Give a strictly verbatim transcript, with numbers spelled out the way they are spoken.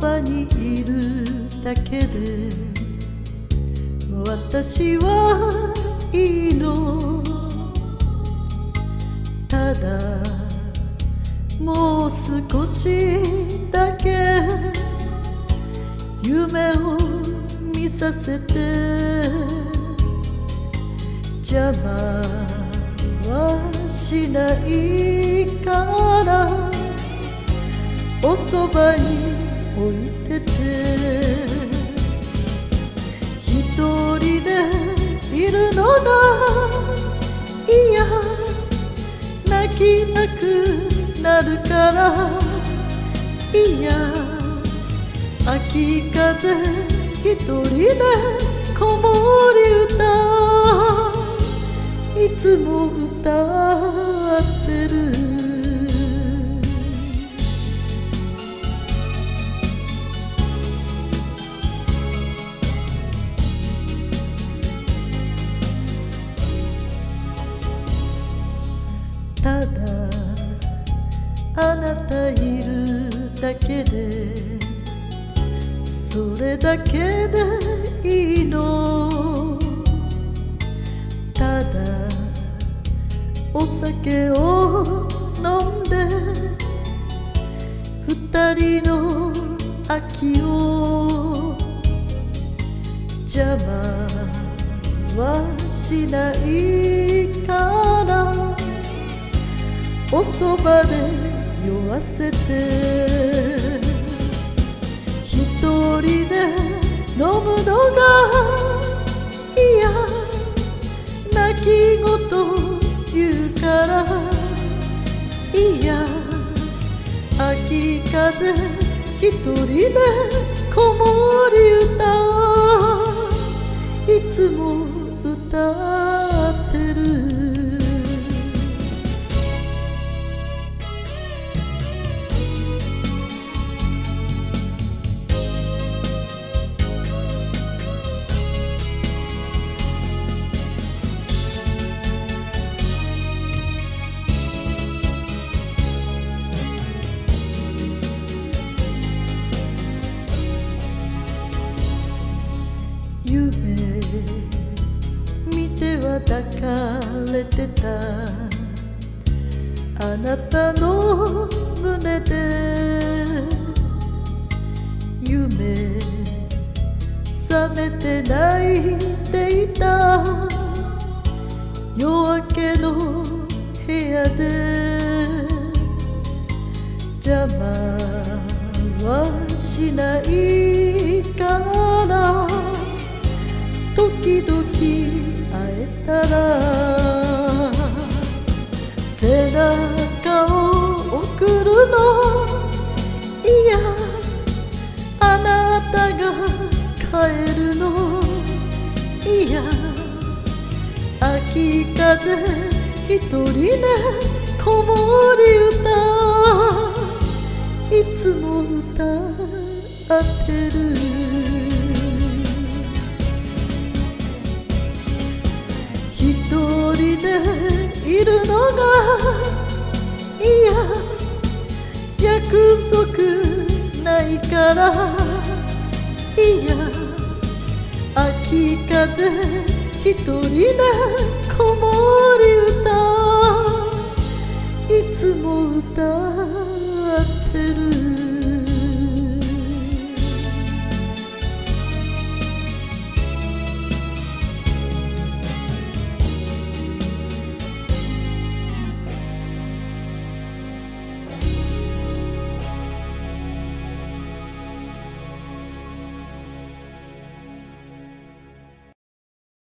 ばにいるだけで私はいいの。ただもう少しだけ夢を見させて、邪魔はしないからおそばに置いてて、一人でいるのが嫌、泣きたくなるから嫌、秋風一人で子守歌いつも歌ってる。ただあなたいるだけでそれだけでいいの。ただお酒を飲んで二人の秋を邪魔はしないからおそばで酔わせて、一人で飲むのが嫌、泣き言言うから嫌、秋風一人で子守歌いつも歌ってる。夢見ては抱かれてたあなたの胸で、夢覚めて泣いていた夜明けの部屋で、邪魔はしないから時々会えたら背中を送るの嫌、あなたが帰るの嫌、秋風一人で子守歌いつも歌ってる。一人でいるのが嫌、約束ないから嫌、秋風一人で子守歌いつも歌ってる。